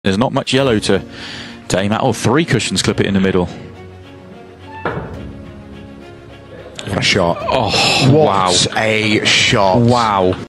There's not much yellow to aim at. Oh, 3 cushions clip it in the middle. What a shot. Oh, what a shot. Wow.